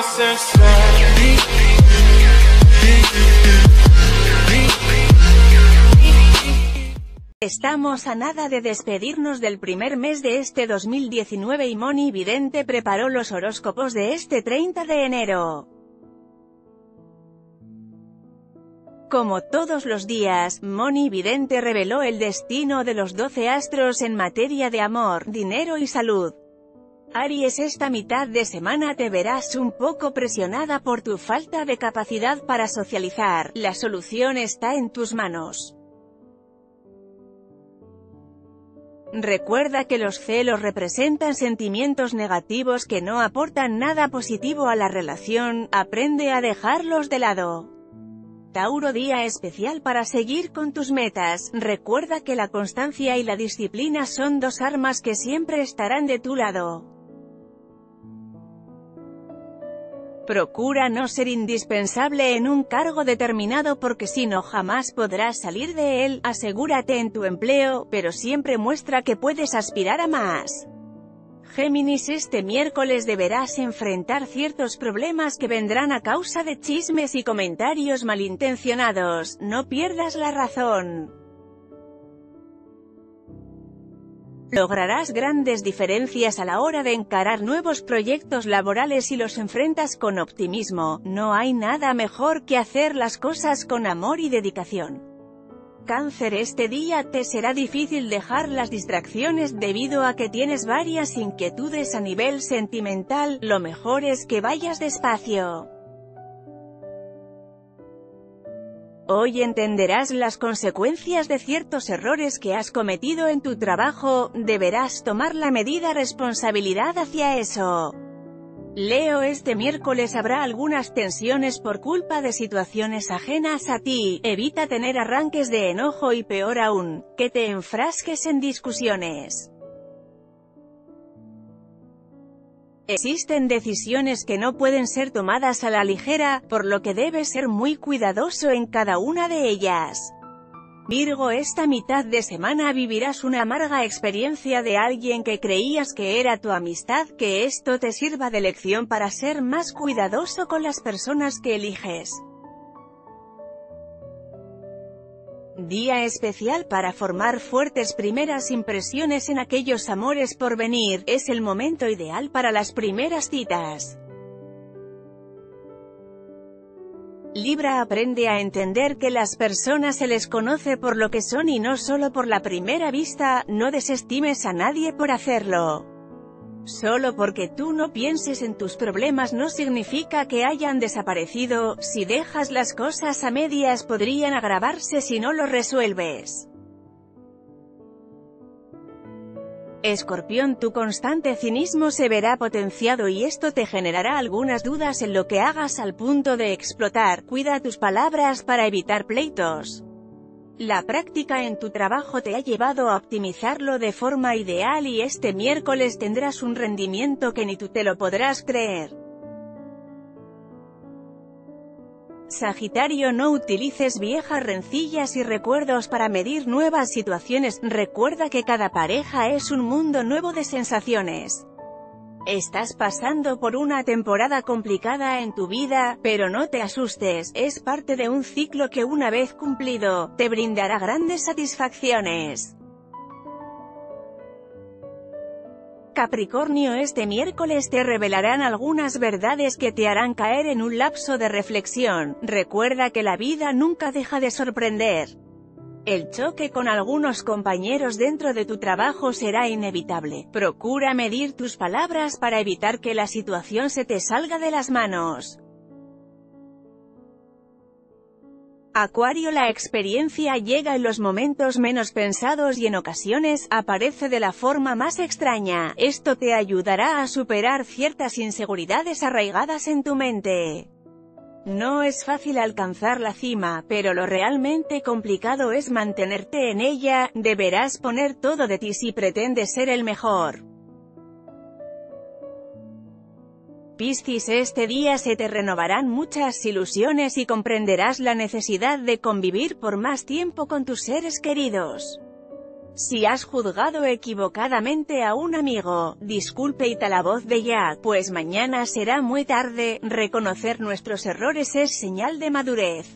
Estamos a nada de despedirnos del primer mes de este 2019 y Moni Vidente preparó los horóscopos de este 30 de enero. Como todos los días, Moni Vidente reveló el destino de los 12 astros en materia de amor, dinero y salud. Aries, esta mitad de semana te verás un poco presionada por tu falta de capacidad para socializar. La solución está en tus manos. Recuerda que los celos representan sentimientos negativos que no aportan nada positivo a la relación, aprende a dejarlos de lado. Tauro, día especial para seguir con tus metas, recuerda que la constancia y la disciplina son dos armas que siempre estarán de tu lado. Procura no ser indispensable en un cargo determinado porque si no jamás podrás salir de él. Asegúrate en tu empleo, pero siempre muestra que puedes aspirar a más. Géminis, este miércoles deberás enfrentar ciertos problemas que vendrán a causa de chismes y comentarios malintencionados. No pierdas la razón. Lograrás grandes diferencias a la hora de encarar nuevos proyectos laborales y los enfrentas con optimismo. No hay nada mejor que hacer las cosas con amor y dedicación. Cáncer, este día te será difícil dejar las distracciones debido a que tienes varias inquietudes a nivel sentimental. Lo mejor es que vayas despacio. Hoy entenderás las consecuencias de ciertos errores que has cometido en tu trabajo, deberás tomar la medida responsabilidad hacia eso. Leo, este miércoles habrá algunas tensiones por culpa de situaciones ajenas a ti, evita tener arranques de enojo y peor aún, que te enfrasques en discusiones. Existen decisiones que no pueden ser tomadas a la ligera, por lo que debes ser muy cuidadoso en cada una de ellas. Virgo, esta mitad de semana vivirás una amarga experiencia de alguien que creías que era tu amistad, que esto te sirva de lección para ser más cuidadoso con las personas que eliges. Día especial para formar fuertes primeras impresiones en aquellos amores por venir, es el momento ideal para las primeras citas. Libra, aprende a entender que las personas se les conoce por lo que son y no solo por la primera vista. No desestimes a nadie por hacerlo. Solo porque tú no pienses en tus problemas no significa que hayan desaparecido. Si dejas las cosas a medias podrían agravarse si no lo resuelves. Escorpión, tu constante cinismo se verá potenciado y esto te generará algunas dudas en lo que hagas al punto de explotar. Cuida tus palabras para evitar pleitos. La práctica en tu trabajo te ha llevado a optimizarlo de forma ideal y este miércoles tendrás un rendimiento que ni tú te lo podrás creer. Sagitario, no utilices viejas rencillas y recuerdos para medir nuevas situaciones. Recuerda que cada pareja es un mundo nuevo de sensaciones. Estás pasando por una temporada complicada en tu vida, pero no te asustes, es parte de un ciclo que una vez cumplido, te brindará grandes satisfacciones. Capricornio, este miércoles te revelarán algunas verdades que te harán caer en un lapso de reflexión. Recuerda que la vida nunca deja de sorprender. El choque con algunos compañeros dentro de tu trabajo será inevitable. Procura medir tus palabras para evitar que la situación se te salga de las manos. Acuario, la experiencia llega en los momentos menos pensados y en ocasiones, aparece de la forma más extraña. Esto te ayudará a superar ciertas inseguridades arraigadas en tu mente. No es fácil alcanzar la cima, pero lo realmente complicado es mantenerte en ella. Deberás poner todo de ti si pretendes ser el mejor. Piscis, este día se te renovarán muchas ilusiones y comprenderás la necesidad de convivir por más tiempo con tus seres queridos. Si has juzgado equivocadamente a un amigo, disculpeita la voz de Jack, pues mañana será muy tarde. Reconocer nuestros errores es señal de madurez.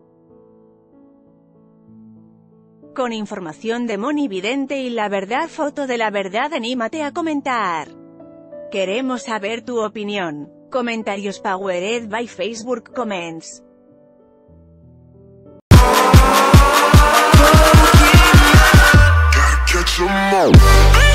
Con información de Moni Vidente y La Verdad, foto de la verdad, anímate a comentar. Queremos saber tu opinión. Comentarios powered by Facebook Comments. Catch 'em all.